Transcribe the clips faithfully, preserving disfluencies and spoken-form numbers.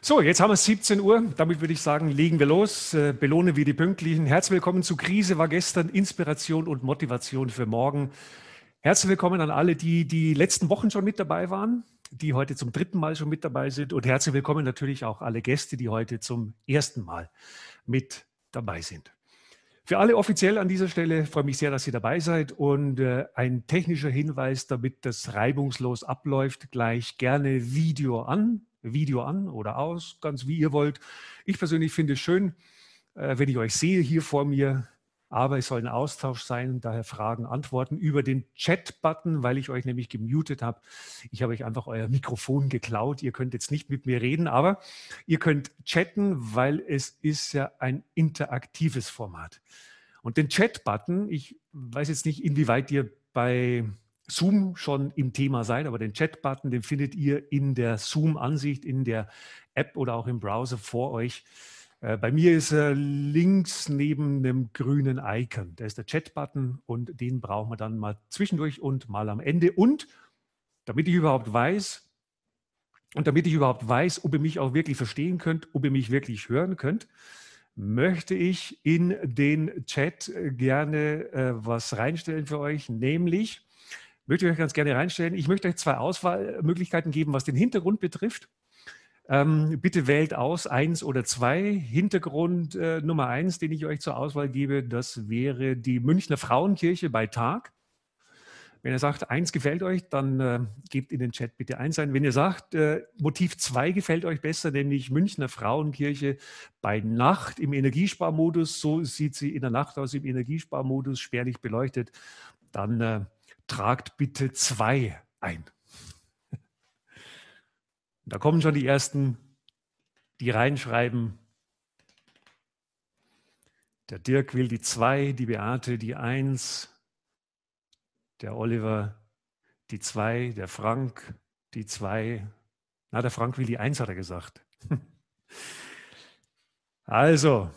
So, jetzt haben wir siebzehn Uhr. Damit würde ich sagen, legen wir los. Äh, belohnen wir die Pünktlichen. Herzlich willkommen zu Krise war gestern, Inspiration und Motivation für morgen. Herzlich willkommen an alle, die die letzten Wochen schon mit dabei waren, die heute zum dritten Mal schon mit dabei sind. Und herzlich willkommen natürlich auch alle Gäste, die heute zum ersten Mal mit dabei sind. Für alle offiziell an dieser Stelle freue mich sehr, dass ihr dabei seid. Und äh, ein technischer Hinweis, damit das reibungslos abläuft, gleich gerne Video an. Video an oder aus, ganz wie ihr wollt. Ich persönlich finde es schön, äh, wenn ich euch sehe hier vor mir, aber es soll ein Austausch sein, daher Fragen, Antworten über den Chat-Button, weil ich euch nämlich gemutet habe. Ich habe euch einfach euer Mikrofon geklaut. Ihr könnt jetzt nicht mit mir reden, aber ihr könnt chatten, weil es ist ja ein interaktives Format. Und den Chat-Button, ich weiß jetzt nicht, inwieweit ihr bei Zoom schon im Thema seid, aber den Chat-Button, den findet ihr in der Zoom-Ansicht, in der App oder auch im Browser vor euch. Äh, bei mir ist er links neben dem grünen Icon. Da ist der Chat-Button und den brauchen wir dann mal zwischendurch und mal am Ende. Und damit ich überhaupt weiß, und damit ich überhaupt weiß, ob ihr mich auch wirklich verstehen könnt, ob ihr mich wirklich hören könnt, möchte ich in den Chat gerne äh, was reinstellen für euch, nämlich möchte ich euch ganz gerne reinstellen. Ich möchte euch zwei Auswahlmöglichkeiten geben, was den Hintergrund betrifft. Ähm, bitte wählt aus eins oder zwei. Hintergrund äh, Nummer eins, den ich euch zur Auswahl gebe, das wäre die Münchner Frauenkirche bei Tag. Wenn ihr sagt, eins gefällt euch, dann äh, gebt in den Chat bitte eins ein. Wenn ihr sagt, äh, Motiv zwei gefällt euch besser, nämlich Münchner Frauenkirche bei Nacht im Energiesparmodus, so sieht sie in der Nacht aus, im Energiesparmodus, spärlich beleuchtet, dann äh, tragt bitte zwei ein. Da kommen schon die Ersten, die reinschreiben. Der Dirk will die zwei, die Beate die eins, der Oliver die zwei, der Frank die zwei. Na, der Frank will die eins, hat er gesagt. Also,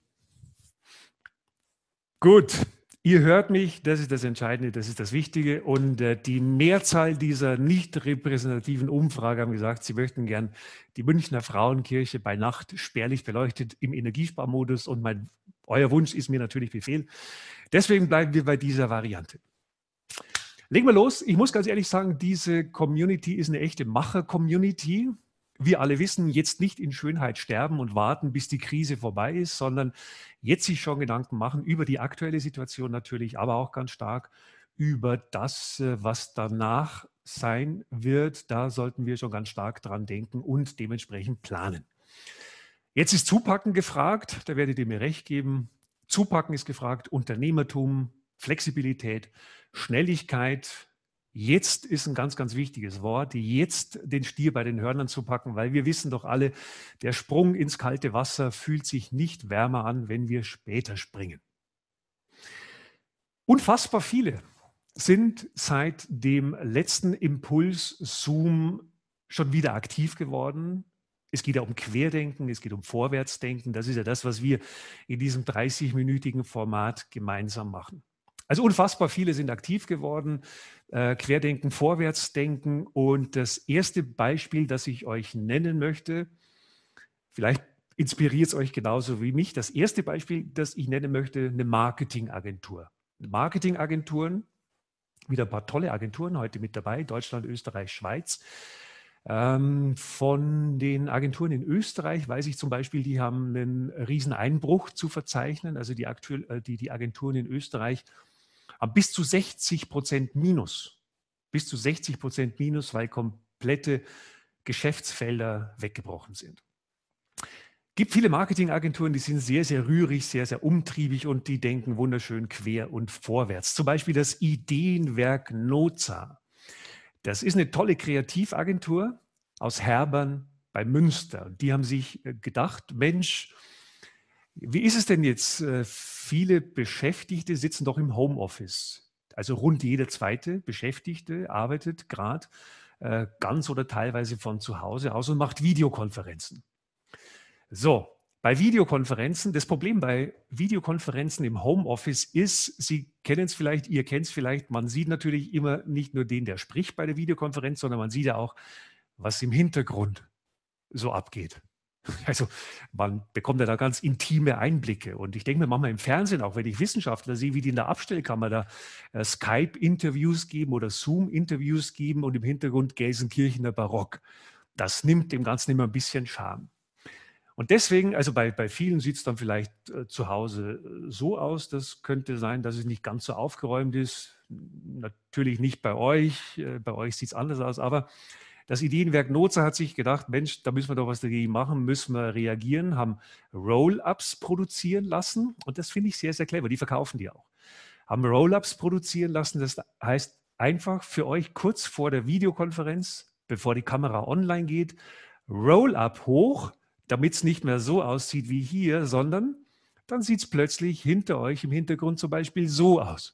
gut. Ihr hört mich, das ist das Entscheidende, das ist das Wichtige. Und äh, die Mehrzahl dieser nicht repräsentativen Umfrage haben gesagt, sie möchten gern die Münchner Frauenkirche bei Nacht spärlich beleuchtet im Energiesparmodus. Und mein, euer Wunsch ist mir natürlich Befehl. Deswegen bleiben wir bei dieser Variante. Legen wir los. Ich muss ganz ehrlich sagen, diese Community ist eine echte Macher-Community. Wir alle wissen, jetzt nicht in Schönheit sterben und warten, bis die Krise vorbei ist, sondern jetzt sich schon Gedanken machen über die aktuelle Situation natürlich, aber auch ganz stark über das, was danach sein wird. Da sollten wir schon ganz stark dran denken und dementsprechend planen. Jetzt ist Zupacken gefragt, da werdet ihr mir recht geben. Zupacken ist gefragt, Unternehmertum, Flexibilität, Schnelligkeit. Jetzt ist ein ganz, ganz wichtiges Wort, jetzt den Stier bei den Hörnern zu packen, weil wir wissen doch alle, der Sprung ins kalte Wasser fühlt sich nicht wärmer an, wenn wir später springen. Unfassbar viele sind seit dem letzten Impuls Zoom schon wieder aktiv geworden. Es geht ja um Querdenken, es geht um Vorwärtsdenken. Das ist ja das, was wir in diesem dreißig-minütigen Format gemeinsam machen. Also unfassbar viele sind aktiv geworden, äh, Querdenken, Vorwärtsdenken. Und das erste Beispiel, das ich euch nennen möchte, vielleicht inspiriert es euch genauso wie mich. Das erste Beispiel, das ich nennen möchte, eine Marketingagentur. Marketingagenturen, wieder ein paar tolle Agenturen heute mit dabei, Deutschland, Österreich, Schweiz. Ähm, von den Agenturen in Österreich weiß ich zum Beispiel, die haben einen riesen Einbruch zu verzeichnen. Also die, aktuell, die, die Agenturen in Österreich haben bis zu sechzig Prozent Minus. Bis zu sechzig Prozent Minus, weil komplette Geschäftsfelder weggebrochen sind. Es gibt viele Marketingagenturen, die sind sehr, sehr rührig, sehr, sehr umtriebig und die denken wunderschön quer und vorwärts. Zum Beispiel das Ideenwerk Noza. Das ist eine tolle Kreativagentur aus Herbern bei Münster. Die haben sich gedacht, Mensch, wie ist es denn jetzt? Viele Beschäftigte sitzen doch im Homeoffice. Also rund jeder zweite Beschäftigte arbeitet gerade ganz oder teilweise von zu Hause aus und macht Videokonferenzen. So, bei Videokonferenzen, das Problem bei Videokonferenzen im Homeoffice ist, Sie kennen es vielleicht, ihr kennt es vielleicht, man sieht natürlich immer nicht nur den, der spricht bei der Videokonferenz, sondern man sieht ja auch, was im Hintergrund so abgeht. Also man bekommt ja da ganz intime Einblicke. Und ich denke mir manchmal im Fernsehen, auch wenn ich Wissenschaftler sehe, wie die in der Abstellkammer da äh, Skype-Interviews geben oder Zoom-Interviews geben und im Hintergrund Gelsenkirchener Barock. Das nimmt dem Ganzen immer ein bisschen Charme. Und deswegen, also bei, bei vielen sieht es dann vielleicht äh, zu Hause äh, so aus, das könnte sein, dass es nicht ganz so aufgeräumt ist. Natürlich nicht bei euch, äh, bei euch sieht es anders aus, aber das Ideenwerk Noza hat sich gedacht, Mensch, da müssen wir doch was dagegen machen, müssen wir reagieren, haben Roll-ups produzieren lassen und das finde ich sehr, sehr clever, die verkaufen die auch. Haben Roll-ups produzieren lassen, das heißt einfach für euch kurz vor der Videokonferenz, bevor die Kamera online geht, Roll-up hoch, damit es nicht mehr so aussieht wie hier, sondern dann sieht es plötzlich hinter euch im Hintergrund zum Beispiel so aus.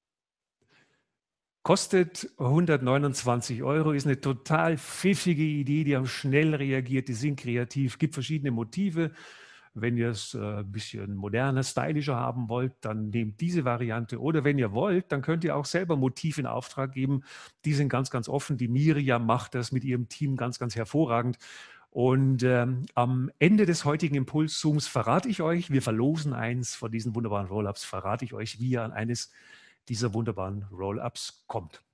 Kostet hundertneunundzwanzig Euro, ist eine total pfiffige Idee, die haben schnell reagiert, die sind kreativ, gibt verschiedene Motive. Wenn ihr es äh, ein bisschen moderner, stylischer haben wollt, dann nehmt diese Variante. Oder wenn ihr wollt, dann könnt ihr auch selber Motive in Auftrag geben. Die sind ganz, ganz offen. Die Miriam macht das mit ihrem Team ganz, ganz hervorragend. Und ähm, am Ende des heutigen Impuls-Zooms verrate ich euch, wir verlosen eins von diesen wunderbaren Roll-ups, verrate ich euch, wie ihr an eines dieser wunderbaren Roll-ups kommt.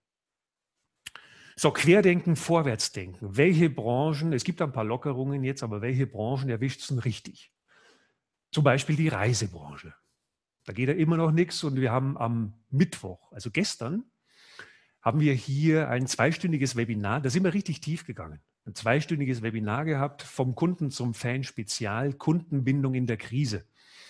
So, Querdenken, Vorwärtsdenken. Welche Branchen, es gibt ein paar Lockerungen jetzt, aber welche Branchen erwischt es denn richtig? Zum Beispiel die Reisebranche. Da geht ja immer noch nichts und wir haben am Mittwoch, also gestern, haben wir hier ein zweistündiges Webinar, da sind wir richtig tief gegangen. Ein zweistündiges Webinar gehabt, vom Kunden zum Fan Spezial, Kundenbindung in der Krise.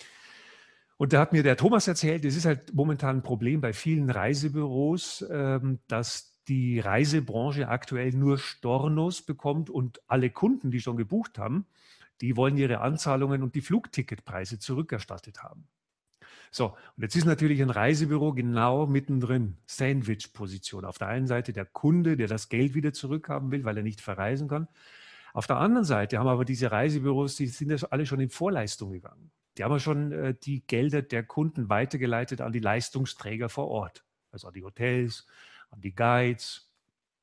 Und da hat mir der Thomas erzählt, es ist halt momentan ein Problem bei vielen Reisebüros, ähm, dass die Reisebranche aktuell nur Stornos bekommt und alle Kunden, die schon gebucht haben, die wollen ihre Anzahlungen und die Flugticketpreise zurückerstattet haben. So, und jetzt ist natürlich ein Reisebüro genau mittendrin, Sandwich-Position. Auf der einen Seite der Kunde, der das Geld wieder zurückhaben will, weil er nicht verreisen kann. Auf der anderen Seite haben aber diese Reisebüros, die sind ja alle schon in Vorleistung gegangen. Die haben ja schon äh, die Gelder der Kunden weitergeleitet an die Leistungsträger vor Ort, also an die Hotels, an die Guides.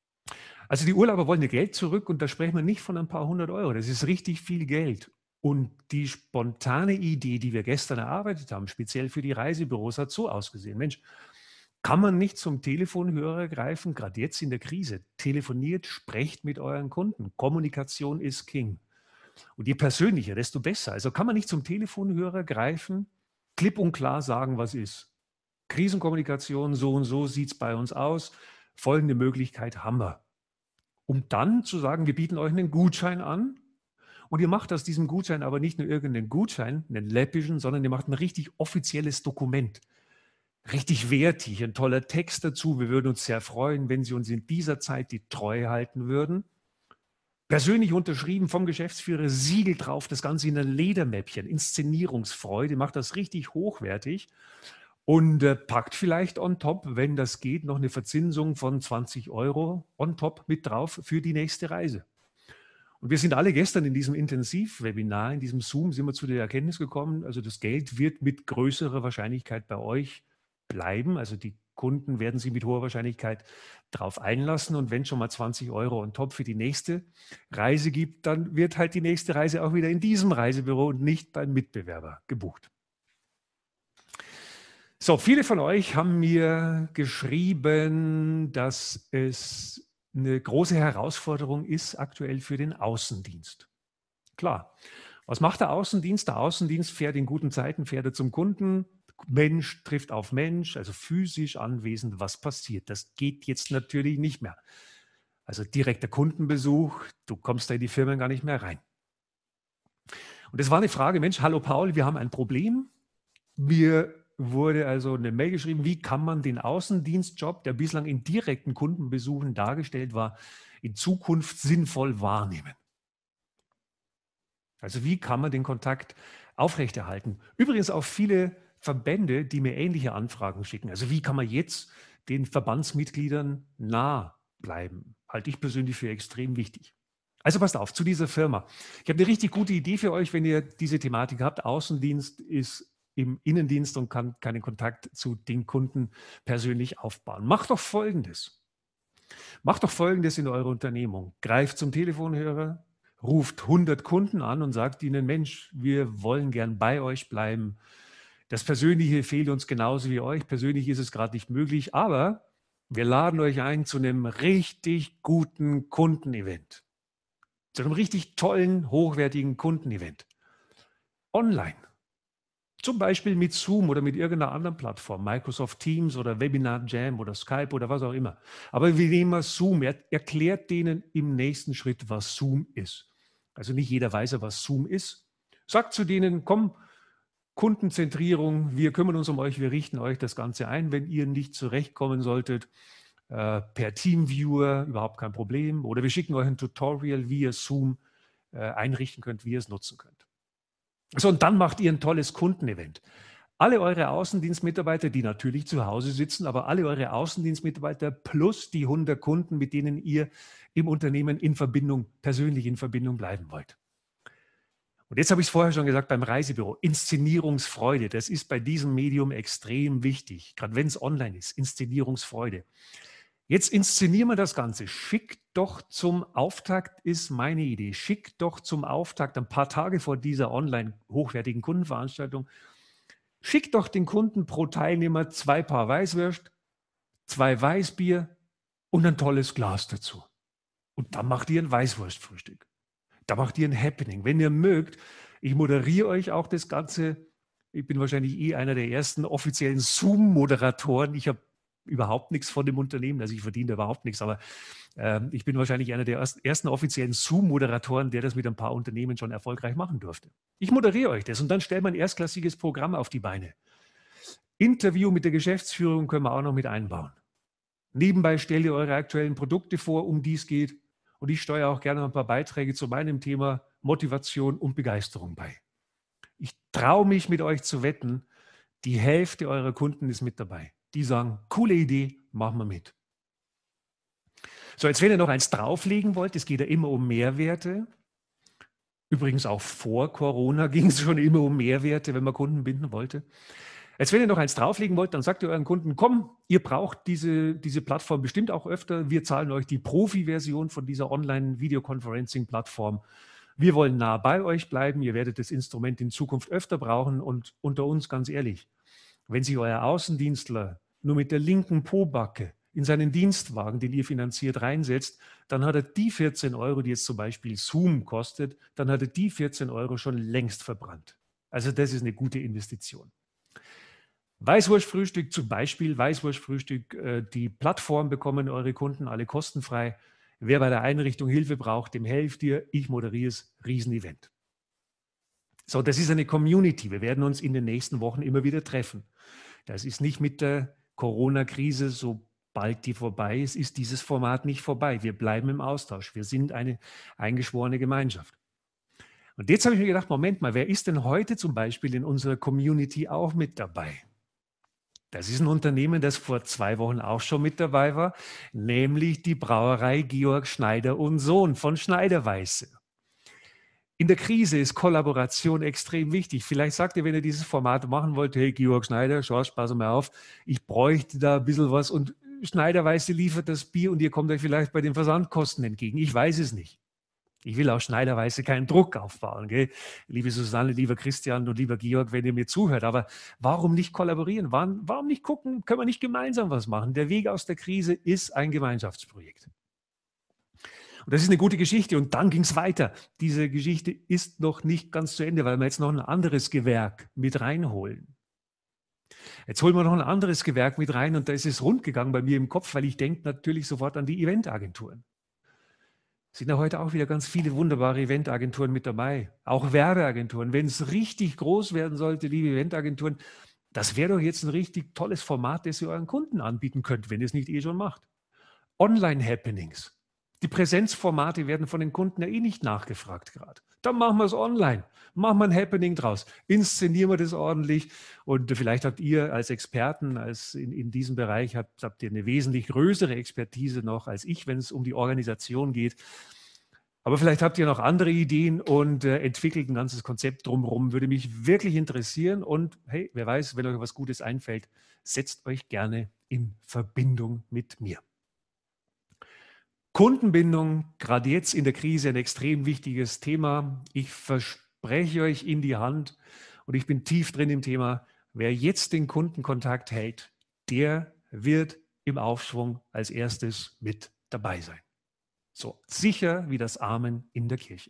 Also die Urlauber wollen ihr Geld zurück und da sprechen wir nicht von ein paar hundert Euro. Das ist richtig viel Geld. Und die spontane Idee, die wir gestern erarbeitet haben, speziell für die Reisebüros, hat so ausgesehen. Mensch, kann man nicht zum Telefonhörer greifen, gerade jetzt in der Krise? Telefoniert, sprecht mit euren Kunden. Kommunikation ist King. Und je persönlicher, desto besser. Also kann man nicht zum Telefonhörer greifen, klipp und klar sagen, was ist. Krisenkommunikation, so und so sieht es bei uns aus. Folgende Möglichkeit haben wir. Um dann zu sagen, wir bieten euch einen Gutschein an und ihr macht aus diesem Gutschein aber nicht nur irgendeinen Gutschein, einen läppischen, sondern ihr macht ein richtig offizielles Dokument. Richtig wertig, ein toller Text dazu. Wir würden uns sehr freuen, wenn Sie uns in dieser Zeit die Treue halten würden. Persönlich unterschrieben vom Geschäftsführer, Siegel drauf, das Ganze in ein Ledermäppchen, Inszenierungsfreude, macht das richtig hochwertig und äh, packt vielleicht on top, wenn das geht, noch eine Verzinsung von zwanzig Euro on top mit drauf für die nächste Reise. Und wir sind alle gestern in diesem Intensivwebinar, in diesem Zoom, sind wir zu der Erkenntnis gekommen, also das Geld wird mit größerer Wahrscheinlichkeit bei euch bleiben. Also die Kunden werden sich mit hoher Wahrscheinlichkeit darauf einlassen. Und wenn schon mal zwanzig Euro on top für die nächste Reise gibt, dann wird halt die nächste Reise auch wieder in diesem Reisebüro und nicht beim Mitbewerber gebucht. So, viele von euch haben mir geschrieben, dass es eine große Herausforderung ist aktuell für den Außendienst. Klar, was macht der Außendienst? Der Außendienst fährt in guten Zeiten, fährt er zum Kunden, Mensch trifft auf Mensch, also physisch anwesend. Was passiert? Das geht jetzt natürlich nicht mehr. Also direkter Kundenbesuch, du kommst da in die Firmen gar nicht mehr rein. Und es war eine Frage, Mensch, hallo Paul, wir haben ein Problem. Mir wurde also eine Mail geschrieben, wie kann man den Außendienstjob, der bislang in direkten Kundenbesuchen dargestellt war, in Zukunft sinnvoll wahrnehmen? Also wie kann man den Kontakt aufrechterhalten? Übrigens auch viele Verbände, die mir ähnliche Anfragen schicken. Also wie kann man jetzt den Verbandsmitgliedern nah bleiben? Halte ich persönlich für extrem wichtig. Also passt auf, zu dieser Firma. Ich habe eine richtig gute Idee für euch, wenn ihr diese Thematik habt. Außendienst ist im Innendienst und kann keinen Kontakt zu den Kunden persönlich aufbauen. Macht doch Folgendes. Macht doch Folgendes in eurer Unternehmung. Greift zum Telefonhörer, ruft hundert Kunden an und sagt ihnen, Mensch, wir wollen gern bei euch bleiben. Das Persönliche fehlt uns genauso wie euch. Persönlich ist es gerade nicht möglich, aber wir laden euch ein zu einem richtig guten Kundenevent. Zu einem richtig tollen, hochwertigen Kundenevent. Online. Zum Beispiel mit Zoom oder mit irgendeiner anderen Plattform, Microsoft Teams oder Webinar Jam oder Skype oder was auch immer. Aber wir nehmen mal Zoom. Er erklärt denen im nächsten Schritt, was Zoom ist. Also nicht jeder weiß ja, was Zoom ist. Sagt zu denen, komm, Kundenzentrierung, wir kümmern uns um euch, wir richten euch das Ganze ein, wenn ihr nicht zurechtkommen solltet. Äh, per Teamviewer, überhaupt kein Problem. Oder wir schicken euch ein Tutorial, wie ihr Zoom äh, einrichten könnt, wie ihr es nutzen könnt. So, und dann macht ihr ein tolles Kundenevent. Alle eure Außendienstmitarbeiter, die natürlich zu Hause sitzen, aber alle eure Außendienstmitarbeiter plus die hundert Kunden, mit denen ihr im Unternehmen in Verbindung, persönlich in Verbindung bleiben wollt. Und jetzt habe ich es vorher schon gesagt beim Reisebüro, Inszenierungsfreude, das ist bei diesem Medium extrem wichtig, gerade wenn es online ist, Inszenierungsfreude. Jetzt inszenieren wir das Ganze. Schickt doch zum Auftakt, ist meine Idee, schickt doch zum Auftakt ein paar Tage vor dieser online hochwertigen Kundenveranstaltung, schickt doch den Kunden pro Teilnehmer zwei Paar Weißwürst, zwei Weißbier und ein tolles Glas dazu. Und dann macht ihr ein Weißwurstfrühstück. Da macht ihr ein Happening. Wenn ihr mögt, ich moderiere euch auch das Ganze. Ich bin wahrscheinlich eh einer der ersten offiziellen Zoom-Moderatoren. Ich habe überhaupt nichts von dem Unternehmen, also ich verdiene da überhaupt nichts, aber äh, ich bin wahrscheinlich einer der ersten offiziellen Zoom-Moderatoren, der das mit ein paar Unternehmen schon erfolgreich machen durfte. Ich moderiere euch das und dann stellt man ein erstklassiges Programm auf die Beine. Interview mit der Geschäftsführung können wir auch noch mit einbauen. Nebenbei stellt ihr eure aktuellen Produkte vor, um die es geht. Und ich steuere auch gerne ein paar Beiträge zu meinem Thema Motivation und Begeisterung bei. Ich traue mich mit euch zu wetten, die Hälfte eurer Kunden ist mit dabei. Die sagen, coole Idee, machen wir mit. So, jetzt wenn ihr noch eins drauflegen wollt, es geht ja immer um Mehrwerte. Übrigens auch vor Corona ging es schon immer um Mehrwerte, wenn man Kunden binden wollte. Jetzt wenn ihr noch eins drauflegen wollt, dann sagt ihr euren Kunden, komm, ihr braucht diese, diese Plattform bestimmt auch öfter. Wir zahlen euch die Profi-Version von dieser Online-Videoconferencing-Plattform. Wir wollen nah bei euch bleiben. Ihr werdet das Instrument in Zukunft öfter brauchen. Und unter uns ganz ehrlich, wenn sich euer Außendienstler nur mit der linken Pobacke in seinen Dienstwagen, den ihr finanziert, reinsetzt, dann hat er die vierzehn Euro, die jetzt zum Beispiel Zoom kostet, dann hat er die vierzehn Euro schon längst verbrannt. Also das ist eine gute Investition. Weißwurstfrühstück zum Beispiel, Weißwurstfrühstück, äh, die Plattform bekommen eure Kunden alle kostenfrei. Wer bei der Einrichtung Hilfe braucht, dem helft ihr. Ich moderiere es, Riesenevent. So, das ist eine Community. Wir werden uns in den nächsten Wochen immer wieder treffen. Das ist nicht mit der Corona-Krise, sobald die vorbei ist, ist dieses Format nicht vorbei. Wir bleiben im Austausch. Wir sind eine eingeschworene Gemeinschaft. Und jetzt habe ich mir gedacht, Moment mal, wer ist denn heute zum Beispiel in unserer Community auch mit dabei? Das ist ein Unternehmen, das vor zwei Wochen auch schon mit dabei war, nämlich die Brauerei Georg Schneider und Sohn von Schneiderweiße. In der Krise ist Kollaboration extrem wichtig. Vielleicht sagt ihr, wenn ihr dieses Format machen wollt, hey Georg Schneider, schau, pass mal auf, ich bräuchte da ein bisschen was und Schneiderweiße liefert das Bier und ihr kommt euch vielleicht bei den Versandkosten entgegen. Ich weiß es nicht. Ich will auch Schneiderweiße keinen Druck aufbauen. Gell? Liebe Susanne, lieber Christian und lieber Georg, wenn ihr mir zuhört. Aber warum nicht kollaborieren? Warum, warum nicht gucken? Können wir nicht gemeinsam was machen? Der Weg aus der Krise ist ein Gemeinschaftsprojekt. Und das ist eine gute Geschichte. Und dann ging es weiter. Diese Geschichte ist noch nicht ganz zu Ende, weil wir jetzt noch ein anderes Gewerk mit reinholen. Jetzt holen wir noch ein anderes Gewerk mit rein und da ist es rund gegangen bei mir im Kopf, weil ich denke natürlich sofort an die Eventagenturen. Sind ja heute auch wieder ganz viele wunderbare Eventagenturen mit dabei, auch Werbeagenturen. Wenn es richtig groß werden sollte, liebe Eventagenturen, das wäre doch jetzt ein richtig tolles Format, das ihr euren Kunden anbieten könnt, wenn ihr es nicht eh schon macht. Online-Happenings. Die Präsenzformate werden von den Kunden ja eh nicht nachgefragt gerade. Dann machen wir es online, machen wir ein Happening draus, inszenieren wir das ordentlich und vielleicht habt ihr als Experten als in, in diesem Bereich, habt, habt ihr eine wesentlich größere Expertise noch als ich, wenn es um die Organisation geht. Aber vielleicht habt ihr noch andere Ideen und äh, entwickelt ein ganzes Konzept drumherum, würde mich wirklich interessieren und hey, wer weiß, wenn euch was Gutes einfällt, setzt euch gerne in Verbindung mit mir. Kundenbindung, gerade jetzt in der Krise, ein extrem wichtiges Thema. Ich verspreche euch in die Hand und ich bin tief drin im Thema, wer jetzt den Kundenkontakt hält, der wird im Aufschwung als erstes mit dabei sein. So sicher wie das Amen in der Kirche.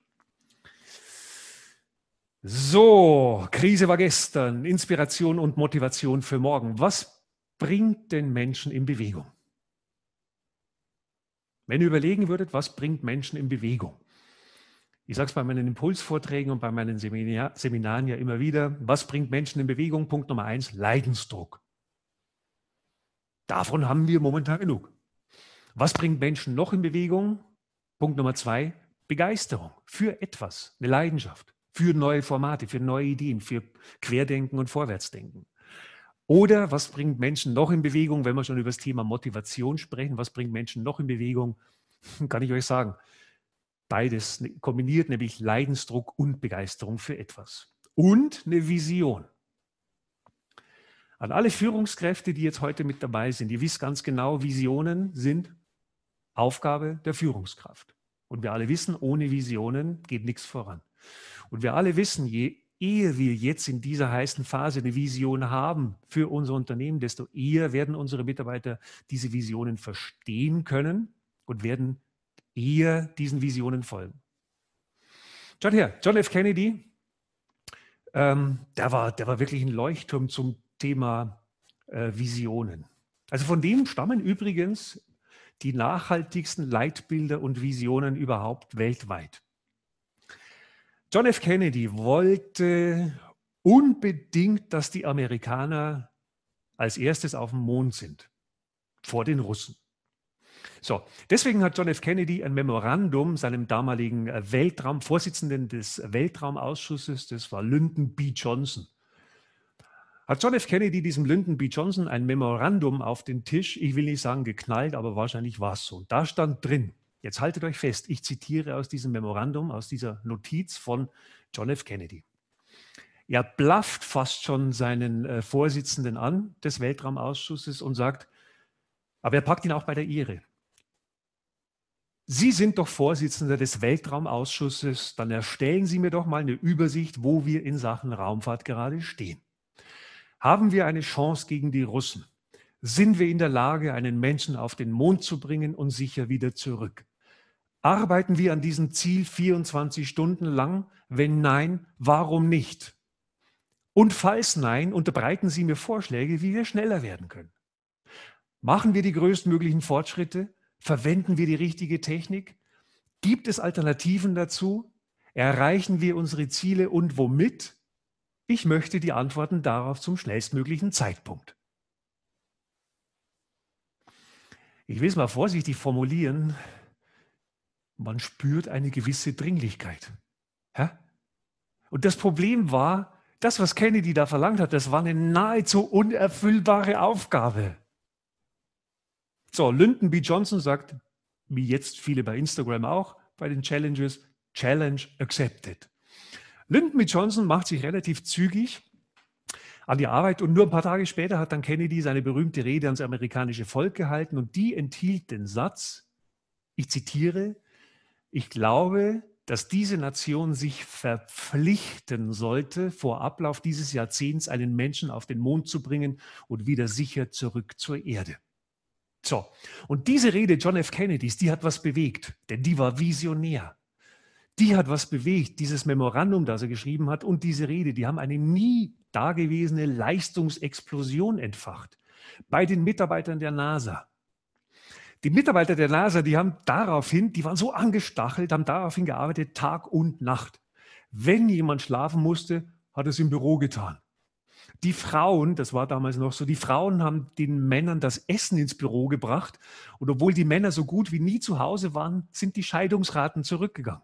So, Krise war gestern, Inspiration und Motivation für morgen. Was bringt den Menschen in Bewegung? Wenn ihr überlegen würdet, was bringt Menschen in Bewegung? Ich sage es bei meinen Impulsvorträgen und bei meinen Seminar Seminaren ja immer wieder, was bringt Menschen in Bewegung? Punkt Nummer eins, Leidensdruck. Davon haben wir momentan genug. Was bringt Menschen noch in Bewegung? Punkt Nummer zwei, Begeisterung für etwas, eine Leidenschaft, für neue Formate, für neue Ideen, für Querdenken und Vorwärtsdenken. Oder was bringt Menschen noch in Bewegung, wenn wir schon über das Thema Motivation sprechen, was bringt Menschen noch in Bewegung? Kann ich euch sagen, beides kombiniert, nämlich Leidensdruck und Begeisterung für etwas. Und eine Vision. An alle Führungskräfte, die jetzt heute mit dabei sind, ihr wisst ganz genau, Visionen sind Aufgabe der Führungskraft. Und wir alle wissen, ohne Visionen geht nichts voran. Und wir alle wissen, je eher wir jetzt in dieser heißen Phase eine Vision haben für unser Unternehmen, desto eher werden unsere Mitarbeiter diese Visionen verstehen können und werden eher diesen Visionen folgen. Schaut her, John F. Kennedy, ähm, der, war, der war wirklich ein Leuchtturm zum Thema äh, Visionen. Also von dem stammen übrigens die nachhaltigsten Leitbilder und Visionen überhaupt weltweit. John F. Kennedy wollte unbedingt, dass die Amerikaner als erstes auf dem Mond sind, vor den Russen. So, deswegen hat John F. Kennedy ein Memorandum seinem damaligen Weltraum, Vorsitzenden des Weltraumausschusses, das war Lyndon B. Johnson, hat John F. Kennedy diesem Lyndon B. Johnson ein Memorandum auf den Tisch, ich will nicht sagen geknallt, aber wahrscheinlich war es so. Da stand drin, jetzt haltet euch fest, ich zitiere aus diesem Memorandum, aus dieser Notiz von John F. Kennedy. Er blafft fast schon seinen äh, Vorsitzenden an des Weltraumausschusses und sagt, aber er packt ihn auch bei der Ehre. Sie sind doch Vorsitzender des Weltraumausschusses, dann erstellen Sie mir doch mal eine Übersicht, wo wir in Sachen Raumfahrt gerade stehen. Haben wir eine Chance gegen die Russen? Sind wir in der Lage, einen Menschen auf den Mond zu bringen und sicher wieder zurück? Arbeiten wir an diesem Ziel vierundzwanzig Stunden lang? Wenn nein, warum nicht? Und falls nein, unterbreiten Sie mir Vorschläge, wie wir schneller werden können. Machen wir die größtmöglichen Fortschritte? Verwenden wir die richtige Technik? Gibt es Alternativen dazu? Erreichen wir unsere Ziele und womit? Ich möchte die Antworten darauf zum schnellstmöglichen Zeitpunkt. Ich will es mal vorsichtig formulieren. Man spürt eine gewisse Dringlichkeit. Ja? Und das Problem war, das, was Kennedy da verlangt hat, das war eine nahezu unerfüllbare Aufgabe. So, Lyndon B. Johnson sagt, wie jetzt viele bei Instagram auch, bei den Challenges, Challenge accepted. Lyndon B. Johnson macht sich relativ zügig an die Arbeit und nur ein paar Tage später hat dann Kennedy seine berühmte Rede ans amerikanische Volk gehalten und die enthielt den Satz, ich zitiere, ich glaube, dass diese Nation sich verpflichten sollte, vor Ablauf dieses Jahrzehnts einen Menschen auf den Mond zu bringen und wieder sicher zurück zur Erde. So, und diese Rede John F. Kennedys, die hat was bewegt, denn die war visionär. Die hat was bewegt, dieses Memorandum, das er geschrieben hat und diese Rede, die haben eine nie dagewesene Leistungsexplosion entfacht bei den Mitarbeitern der NASA. Die Mitarbeiter der NASA, die haben daraufhin, die waren so angestachelt, haben daraufhin gearbeitet, Tag und Nacht. Wenn jemand schlafen musste, hat er es im Büro getan. Die Frauen, das war damals noch so, die Frauen haben den Männern das Essen ins Büro gebracht und obwohl die Männer so gut wie nie zu Hause waren, sind die Scheidungsraten zurückgegangen.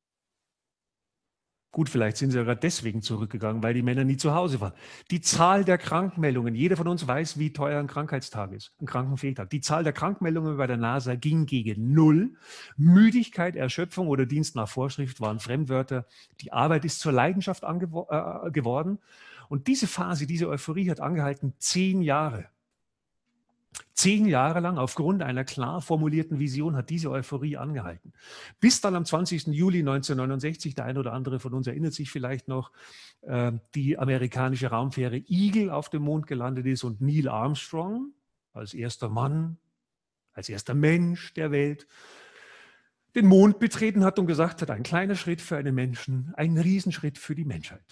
Gut, vielleicht sind sie ja gerade deswegen zurückgegangen, weil die Männer nie zu Hause waren. Die Zahl der Krankmeldungen, jeder von uns weiß, wie teuer ein Krankheitstag ist, ein Krankenfehltag. Die Zahl der Krankmeldungen bei der NASA ging gegen Null. Müdigkeit, Erschöpfung oder Dienst nach Vorschrift waren Fremdwörter. Die Arbeit ist zur Leidenschaft äh, geworden. Und diese Phase, diese Euphorie hat angehalten zehn Jahre. Zehn Jahre lang aufgrund einer klar formulierten Vision hat diese Euphorie angehalten. Bis dann am zwanzigsten Juli neunzehnhundertneunundsechzig, der eine oder andere von uns erinnert sich vielleicht noch, äh, die amerikanische Raumfähre Eagle auf dem Mond gelandet ist und Neil Armstrong als erster Mann, als erster Mensch der Welt den Mond betreten hat und gesagt hat, ein kleiner Schritt für einen Menschen, ein Riesenschritt für die Menschheit.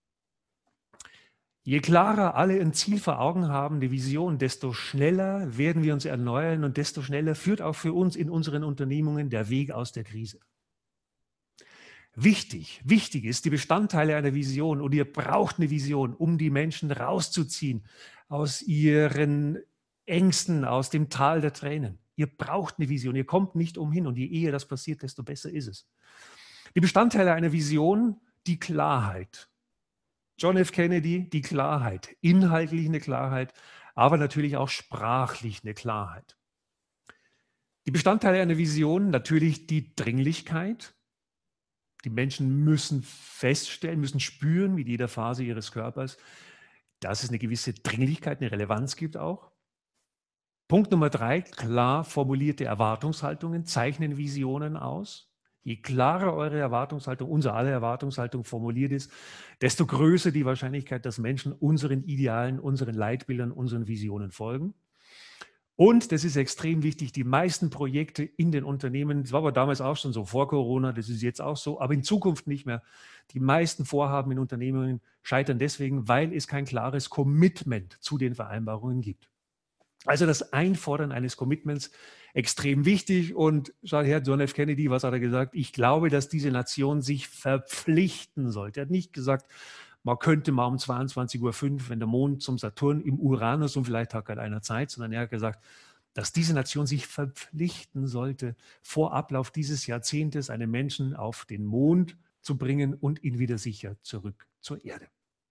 Je klarer alle ein Ziel vor Augen haben, die Vision, desto schneller werden wir uns erneuern und desto schneller führt auch für uns in unseren Unternehmungen der Weg aus der Krise. Wichtig, wichtig ist die Bestandteile einer Vision und ihr braucht eine Vision, um die Menschen rauszuziehen aus ihren Ängsten, aus dem Tal der Tränen. Ihr braucht eine Vision, ihr kommt nicht umhin und je eher das passiert, desto besser ist es. Die Bestandteile einer Vision, die Klarheit. John F. Kennedy, die Klarheit, inhaltlich eine Klarheit, aber natürlich auch sprachlich eine Klarheit. Die Bestandteile einer Vision, natürlich die Dringlichkeit. Die Menschen müssen feststellen, müssen spüren, mit jeder Phase ihres Körpers, dass es eine gewisse Dringlichkeit, eine Relevanz gibt auch. Punkt Nummer drei, klar formulierte Erwartungshaltungen zeichnen Visionen aus. Je klarer eure Erwartungshaltung, unsere aller Erwartungshaltung formuliert ist, desto größer die Wahrscheinlichkeit, dass Menschen unseren Idealen, unseren Leitbildern, unseren Visionen folgen. Und, das ist extrem wichtig, die meisten Projekte in den Unternehmen, das war aber damals auch schon so, vor Corona, das ist jetzt auch so, aber in Zukunft nicht mehr. Die meisten Vorhaben in Unternehmen scheitern deswegen, weil es kein klares Commitment zu den Vereinbarungen gibt. Also das Einfordern eines Commitments extrem wichtig und schaut her, John F. Kennedy, was hat er gesagt? Ich glaube, dass diese Nation sich verpflichten sollte. Er hat nicht gesagt, man könnte mal um zweiundzwanzig Uhr fünf, wenn der Mond zum Saturn im Uranus und vielleicht hat gerade einer Zeit, sondern er hat gesagt, dass diese Nation sich verpflichten sollte, vor Ablauf dieses Jahrzehntes einen Menschen auf den Mond zu bringen und ihn wieder sicher zurück zur Erde.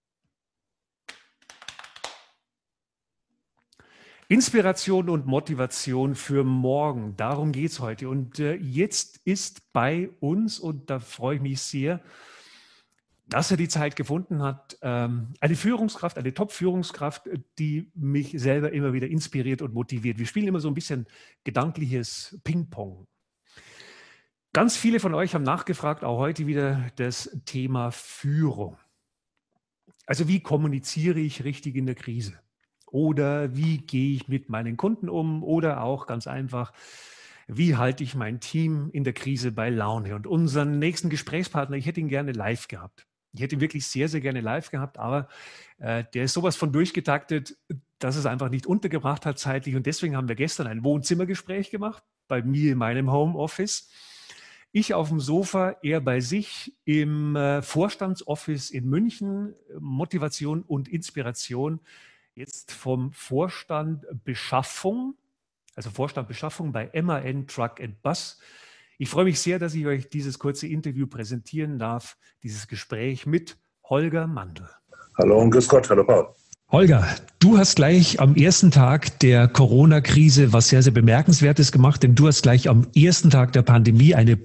Inspiration und Motivation für morgen, darum geht es heute. Und äh, jetzt ist bei uns, und da freue ich mich sehr, dass er die Zeit gefunden hat, ähm, eine Führungskraft, eine Top-Führungskraft, die mich selber immer wieder inspiriert und motiviert. Wir spielen immer so ein bisschen gedankliches Ping-Pong. Ganz viele von euch haben nachgefragt, auch heute wieder, das Thema Führung. Also wie kommuniziere ich richtig in der Krise? Oder wie gehe ich mit meinen Kunden um? Oder auch ganz einfach, wie halte ich mein Team in der Krise bei Laune? Und unseren nächsten Gesprächspartner, ich hätte ihn gerne live gehabt. Ich hätte ihn wirklich sehr, sehr gerne live gehabt, aber äh, der ist sowas von durchgetaktet, dass es einfach nicht untergebracht hat zeitlich. Und deswegen haben wir gestern ein Wohnzimmergespräch gemacht, bei mir in meinem Homeoffice. Ich auf dem Sofa, er bei sich im äh, Vorstandsoffice in München, Motivation und Inspiration. Jetzt vom Vorstand Beschaffung, also Vorstand Beschaffung bei M A N Truck and Bus. Ich freue mich sehr, dass ich euch dieses kurze Interview präsentieren darf, dieses Gespräch mit Holger Mandl. Hallo und grüß Gott, hallo Paul. Holger, du hast gleich am ersten Tag der Corona-Krise was sehr, sehr Bemerkenswertes gemacht, denn du hast gleich am ersten Tag der Pandemie eine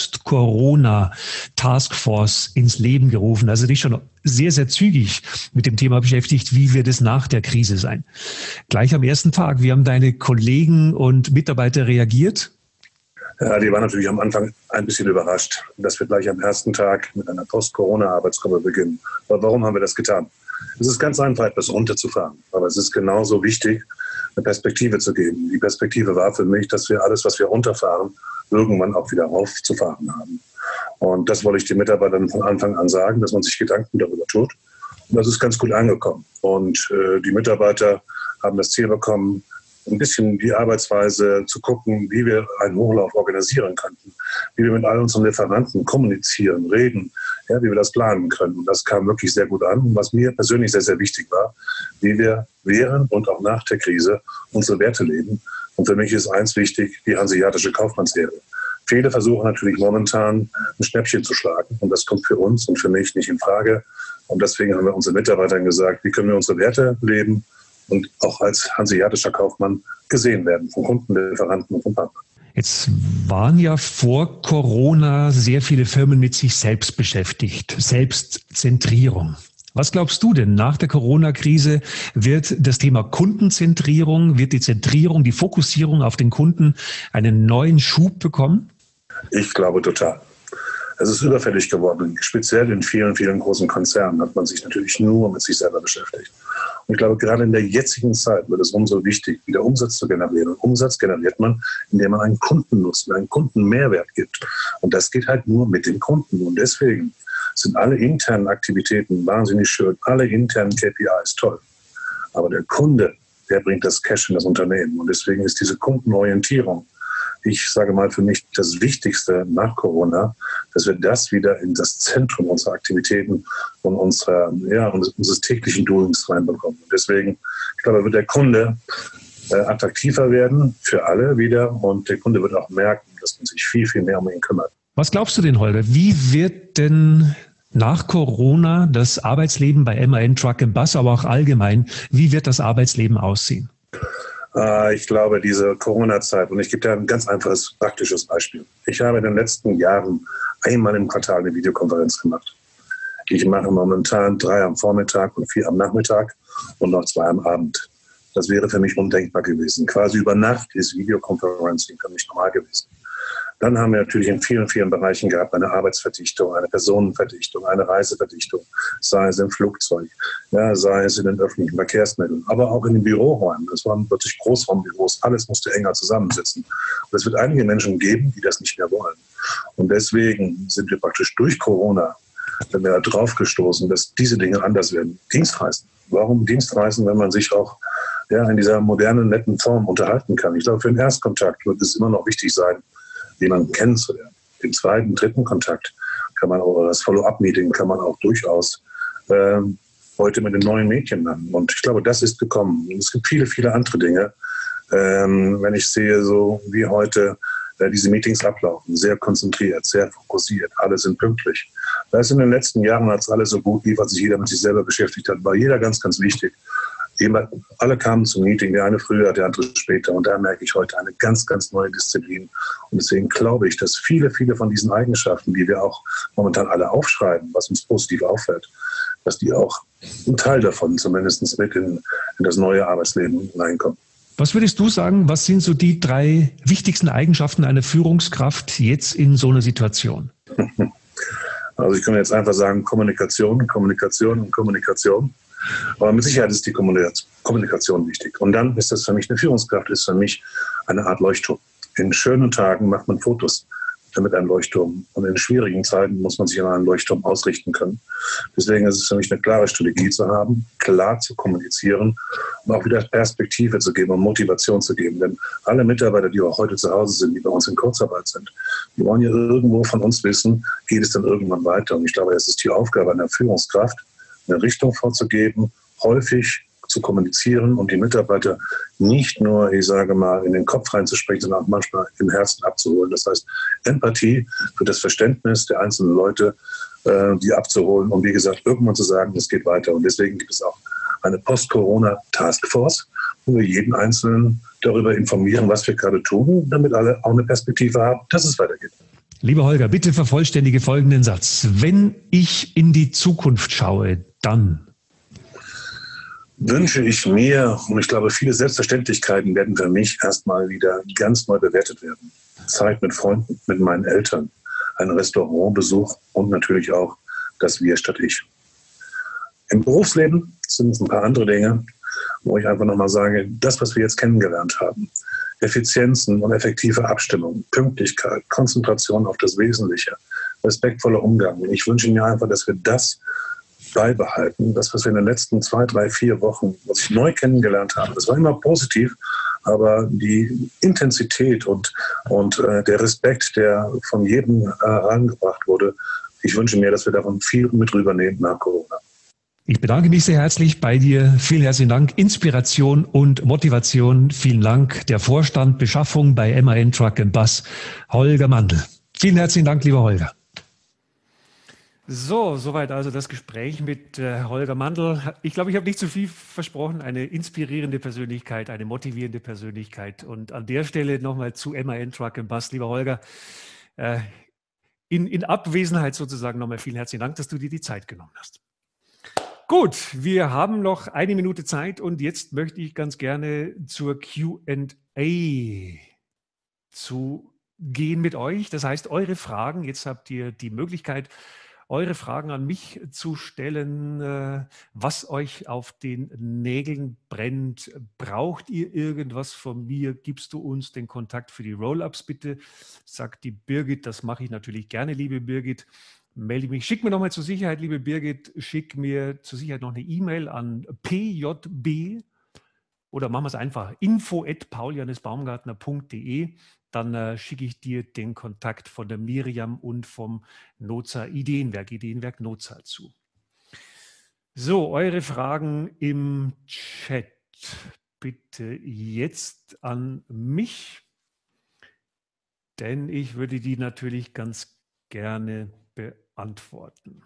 Post-Corona-Taskforce ins Leben gerufen. Also dich schon sehr, sehr zügig mit dem Thema beschäftigt, wie wird es nach der Krise sein. Gleich am ersten Tag, wie haben deine Kollegen und Mitarbeiter reagiert? Ja, die waren natürlich am Anfang ein bisschen überrascht, dass wir gleich am ersten Tag mit einer Post-Corona-Arbeitsgruppe beginnen. Aber warum haben wir das getan? Es ist ganz einfach, etwas runterzufahren. Aber es ist genauso wichtig, eine Perspektive zu geben. Die Perspektive war für mich, dass wir alles, was wir runterfahren, irgendwann auch wieder raufzufahren haben. Und das wollte ich den Mitarbeitern von Anfang an sagen, dass man sich Gedanken darüber tut. Und das ist ganz gut angekommen. Und äh, die Mitarbeiter haben das Ziel bekommen, ein bisschen die Arbeitsweise zu gucken, wie wir einen Hochlauf organisieren könnten, wie wir mit all unseren Lieferanten kommunizieren, reden, ja, wie wir das planen können. Und das kam wirklich sehr gut an. Und was mir persönlich sehr, sehr wichtig war, wie wir während und auch nach der Krise unsere Werte leben. Und für mich ist eins wichtig, die hanseatische Kaufmannslehre. Viele versuchen natürlich momentan ein Schnäppchen zu schlagen. Und das kommt für uns und für mich nicht in Frage. Und deswegen haben wir unseren Mitarbeitern gesagt, wie können wir unsere Werte leben und auch als hanseatischer Kaufmann gesehen werden von Kunden, Lieferanten und von Partnern. Jetzt waren ja vor Corona sehr viele Firmen mit sich selbst beschäftigt, Selbstzentrierung. Was glaubst du denn, nach der Corona-Krise wird das Thema Kundenzentrierung, wird die Zentrierung, die Fokussierung auf den Kunden einen neuen Schub bekommen? Ich glaube total. Es ist überfällig geworden. Speziell in vielen, vielen großen Konzernen hat man sich natürlich nur mit sich selber beschäftigt. Und ich glaube, gerade in der jetzigen Zeit wird es umso wichtig, wieder Umsatz zu generieren. Und Umsatz generiert man, indem man einen Kundennutzen, einen Kundenmehrwert gibt. Und das geht halt nur mit dem Kunden. Und deswegen sind alle internen Aktivitäten wahnsinnig schön, alle internen K P Is toll. Aber der Kunde, der bringt das Cash in das Unternehmen. Und deswegen ist diese Kundenorientierung, ich sage mal, für mich das Wichtigste nach Corona, dass wir das wieder in das Zentrum unserer Aktivitäten und unserer, ja, unseres täglichen Doings reinbekommen. Und deswegen, ich glaube, wird der Kunde äh, attraktiver werden für alle wieder und der Kunde wird auch merken, dass man sich viel, viel mehr um ihn kümmert. Was glaubst du denn, Holger? Wie wird denn nach Corona das Arbeitsleben bei M A N Truck and Bus, aber auch allgemein, wie wird das Arbeitsleben aussehen? Ich glaube, diese Corona-Zeit, und ich gebe dir ein ganz einfaches, praktisches Beispiel. Ich habe in den letzten Jahren einmal im Quartal eine Videokonferenz gemacht. Ich mache momentan drei am Vormittag und vier am Nachmittag und noch zwei am Abend. Das wäre für mich undenkbar gewesen. Quasi über Nacht ist Videoconferencing für mich normal gewesen. Dann haben wir natürlich in vielen, vielen Bereichen gehabt eine Arbeitsverdichtung, eine Personenverdichtung, eine Reiseverdichtung, sei es im Flugzeug, ja, sei es in den öffentlichen Verkehrsmitteln, aber auch in den Büroräumen. Das waren wirklich Großraumbüros, alles musste enger zusammensitzen. Und es wird einige Menschen geben, die das nicht mehr wollen. Und deswegen sind wir praktisch durch Corona, wenn wir da drauf gestoßen, dass diese Dinge anders werden. Dienstreisen. Warum Dienstreisen, wenn man sich auch ja, in dieser modernen, netten Form unterhalten kann? Ich glaube, für den Erstkontakt wird es immer noch wichtig sein, jemanden kennenzulernen. Den zweiten, dritten Kontakt kann man auch, oder das Follow-up-Meeting kann man auch durchaus ähm, heute mit den neuen Medien machen. Und ich glaube, das ist gekommen. Und es gibt viele, viele andere Dinge. Ähm, wenn ich sehe, so wie heute äh, diese Meetings ablaufen, sehr konzentriert, sehr fokussiert, alle sind pünktlich. Da ist in den letzten Jahren, als alles so gut lief, als sich jeder mit sich selber beschäftigt hat, war jeder ganz, ganz wichtig. Alle kamen zum Meeting, der eine früher, der andere später. Und da merke ich heute eine ganz, ganz neue Disziplin. Und deswegen glaube ich, dass viele, viele von diesen Eigenschaften, die wir auch momentan alle aufschreiben, was uns positiv auffällt, dass die auch ein Teil davon zumindest mit in, in das neue Arbeitsleben reinkommen. Was würdest du sagen, was sind so die drei wichtigsten Eigenschaften einer Führungskraft jetzt in so einer Situation? Also ich kann jetzt einfach sagen, Kommunikation, Kommunikation und Kommunikation. Aber mit Sicherheit ist die Kommunikation wichtig. Und dann ist das für mich, eine Führungskraft ist für mich eine Art Leuchtturm. In schönen Tagen macht man Fotos mit einem Leuchtturm. Und in schwierigen Zeiten muss man sich an einen Leuchtturm ausrichten können. Deswegen ist es für mich eine klare Strategie zu haben, klar zu kommunizieren und auch wieder Perspektive zu geben und Motivation zu geben. Denn alle Mitarbeiter, die auch heute zu Hause sind, die bei uns in Kurzarbeit sind, die wollen ja irgendwo von uns wissen, geht es dann irgendwann weiter. Und ich glaube, es ist die Aufgabe einer Führungskraft, eine Richtung vorzugeben, häufig zu kommunizieren und die Mitarbeiter nicht nur, ich sage mal, in den Kopf reinzusprechen, sondern auch manchmal im Herzen abzuholen. Das heißt, Empathie für das Verständnis der einzelnen Leute, äh, die abzuholen und wie gesagt, irgendwann zu sagen, es geht weiter. Und deswegen gibt es auch eine Post-Corona-Taskforce, wo wir jeden Einzelnen darüber informieren, was wir gerade tun, damit alle auch eine Perspektive haben, dass es weitergeht. Lieber Holger, bitte vervollständige folgenden Satz. Wenn ich in die Zukunft schaue, dann wünsche ich mir, und ich glaube, viele Selbstverständlichkeiten werden für mich erstmal wieder ganz neu bewertet werden. Zeit mit Freunden, mit meinen Eltern, ein Restaurantbesuch und natürlich auch das Wir statt Ich. Im Berufsleben sind es ein paar andere Dinge, wo ich einfach nochmal sage, das, was wir jetzt kennengelernt haben, Effizienzen und effektive Abstimmung, Pünktlichkeit, Konzentration auf das Wesentliche, respektvoller Umgang. Und ich wünsche mir einfach, dass wir das beibehalten. Das, was wir in den letzten zwei, drei, vier Wochen, was ich neu kennengelernt habe, das war immer positiv, aber die Intensität und, und äh, der Respekt, der von jedem äh, herangebracht wurde, ich wünsche mir, dass wir davon viel mit rübernehmen nach Corona. Ich bedanke mich sehr herzlich bei dir. Vielen herzlichen Dank. Inspiration und Motivation. Vielen Dank. Der Vorstand Beschaffung bei M A N Truck and Bus, Holger Mandl. Vielen herzlichen Dank, lieber Holger. So, soweit also das Gespräch mit äh, Holger Mandl. Ich glaube, ich habe nicht zu viel versprochen. Eine inspirierende Persönlichkeit, eine motivierende Persönlichkeit. Und an der Stelle nochmal zu M A N Truck and Bus, lieber Holger. Äh, in, in Abwesenheit sozusagen nochmal vielen herzlichen Dank, dass du dir die Zeit genommen hast. Gut, wir haben noch eine Minute Zeit und jetzt möchte ich ganz gerne zur Q and A zu gehen mit euch. Das heißt, eure Fragen, jetzt habt ihr die Möglichkeit, eure Fragen an mich zu stellen, äh, was euch auf den Nägeln brennt. Braucht ihr irgendwas von mir? Gibst du uns den Kontakt für die Roll-Ups bitte? Sagt die Birgit, das mache ich natürlich gerne, liebe Birgit. Melde mich. Schick mir nochmal zur Sicherheit, liebe Birgit, schick mir zur Sicherheit noch eine E-Mail an p j b oder machen wir es einfach, info at paul johannes baumgartner punkt de. Dann äh, schicke ich dir den Kontakt von der Miriam und vom Noza Ideenwerk, Ideenwerk Noza zu. So, eure Fragen im Chat bitte jetzt an mich, denn ich würde die natürlich ganz gerne beantworten.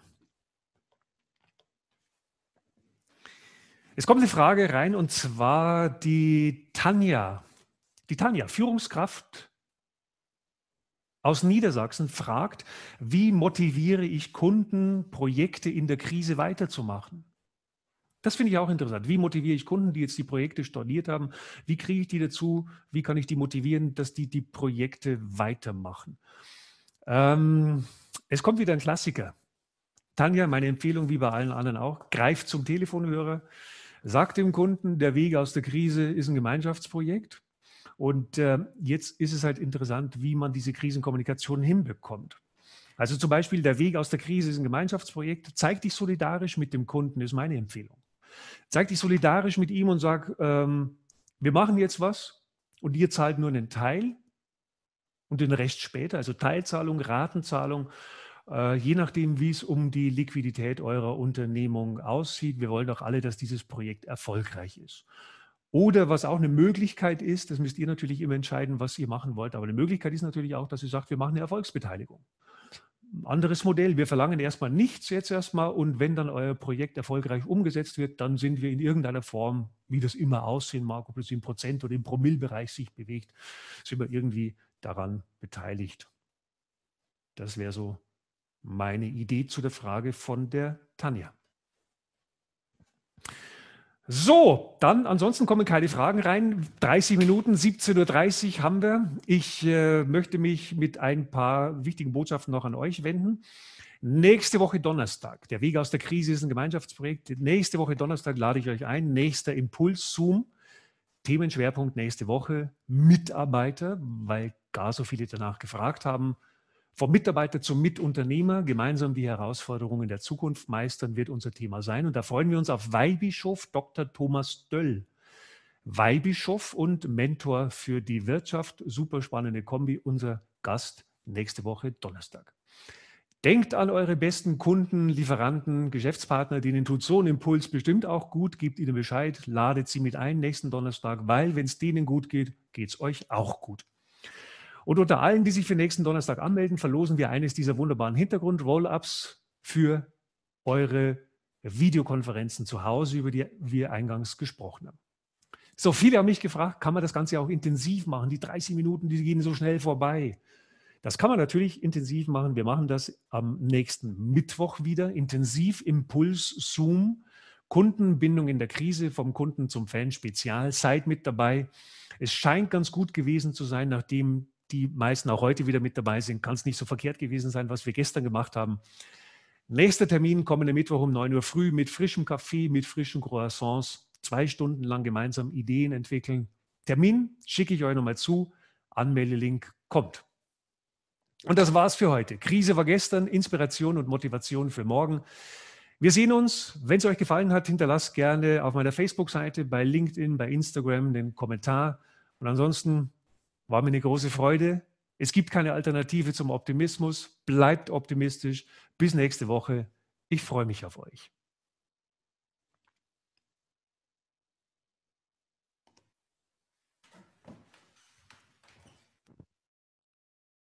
Es kommt eine Frage rein und zwar die Tanja. Die Tanja, Führungskraft aus Niedersachsen, fragt, wie motiviere ich Kunden, Projekte in der Krise weiterzumachen? Das finde ich auch interessant. Wie motiviere ich Kunden, die jetzt die Projekte storniert haben? Wie kriege ich die dazu? Wie kann ich die motivieren, dass die die Projekte weitermachen? Ähm, es kommt wieder ein Klassiker. Tanja, meine Empfehlung, wie bei allen anderen auch, greift zum Telefonhörer, sagt dem Kunden, der Weg aus der Krise ist ein Gemeinschaftsprojekt. Und äh, jetzt ist es halt interessant, wie man diese Krisenkommunikation hinbekommt. Also zum Beispiel, der Weg aus der Krise ist ein Gemeinschaftsprojekt. Zeig dich solidarisch mit dem Kunden, ist meine Empfehlung. Zeig dich solidarisch mit ihm und sag, ähm, wir machen jetzt was und ihr zahlt nur einen Teil und den Rest später, also Teilzahlung, Ratenzahlung, äh, je nachdem, wie es um die Liquidität eurer Unternehmung aussieht. Wir wollen doch alle, dass dieses Projekt erfolgreich ist. Oder was auch eine Möglichkeit ist, das müsst ihr natürlich immer entscheiden, was ihr machen wollt, aber eine Möglichkeit ist natürlich auch, dass ihr sagt, wir machen eine Erfolgsbeteiligung. Ein anderes Modell, wir verlangen erstmal nichts jetzt erstmal und wenn dann euer Projekt erfolgreich umgesetzt wird, dann sind wir in irgendeiner Form, wie das immer aussehen mag, ob es im Prozent- oder im Promillbereich sich bewegt, sind wir irgendwie daran beteiligt. Das wäre so meine Idee zu der Frage von der Tanja. So, dann ansonsten kommen keine Fragen rein. dreißig Minuten, siebzehn Uhr dreißig haben wir. Ich äh, möchte mich mit ein paar wichtigen Botschaften noch an euch wenden. Nächste Woche Donnerstag, der Weg aus der Krise ist ein Gemeinschaftsprojekt. Nächste Woche Donnerstag lade ich euch ein. Nächster Impuls Zoom. Themenschwerpunkt nächste Woche Mitarbeiter, weil gar so viele danach gefragt haben. Vom Mitarbeiter zum Mitunternehmer, gemeinsam die Herausforderungen der Zukunft meistern, wird unser Thema sein. Und da freuen wir uns auf Weihbischof Doktor Thomas Döll. Weihbischof und Mentor für die Wirtschaft. Super spannende Kombi, unser Gast nächste Woche Donnerstag. Denkt an eure besten Kunden, Lieferanten, Geschäftspartner, denen tut so ein Impuls bestimmt auch gut. Gebt ihnen Bescheid, ladet sie mit ein nächsten Donnerstag, weil wenn es denen gut geht, geht es euch auch gut. Und unter allen, die sich für nächsten Donnerstag anmelden, verlosen wir eines dieser wunderbaren Hintergrund-Roll-Ups für eure Videokonferenzen zu Hause, über die wir eingangs gesprochen haben. So, viele haben mich gefragt, kann man das Ganze auch intensiv machen? Die dreißig Minuten, die gehen so schnell vorbei. Das kann man natürlich intensiv machen. Wir machen das am nächsten Mittwoch wieder. Intensiv Impuls Zoom. Kundenbindung in der Krise, vom Kunden zum Fan Spezial. Seid mit dabei. Es scheint ganz gut gewesen zu sein, nachdem die meisten auch heute wieder mit dabei sind. Kann es nicht so verkehrt gewesen sein, was wir gestern gemacht haben. Nächster Termin, kommende Mittwoch um neun Uhr früh mit frischem Kaffee, mit frischen Croissants. Zwei Stunden lang gemeinsam Ideen entwickeln. Termin schicke ich euch nochmal zu. Anmeldelink kommt. Und das war's für heute. Krise war gestern, Inspiration und Motivation für morgen. Wir sehen uns. Wenn es euch gefallen hat, hinterlasst gerne auf meiner Facebook-Seite, bei LinkedIn, bei Instagram den Kommentar. Und ansonsten war mir eine große Freude. Es gibt keine Alternative zum Optimismus. Bleibt optimistisch. Bis nächste Woche. Ich freue mich auf euch.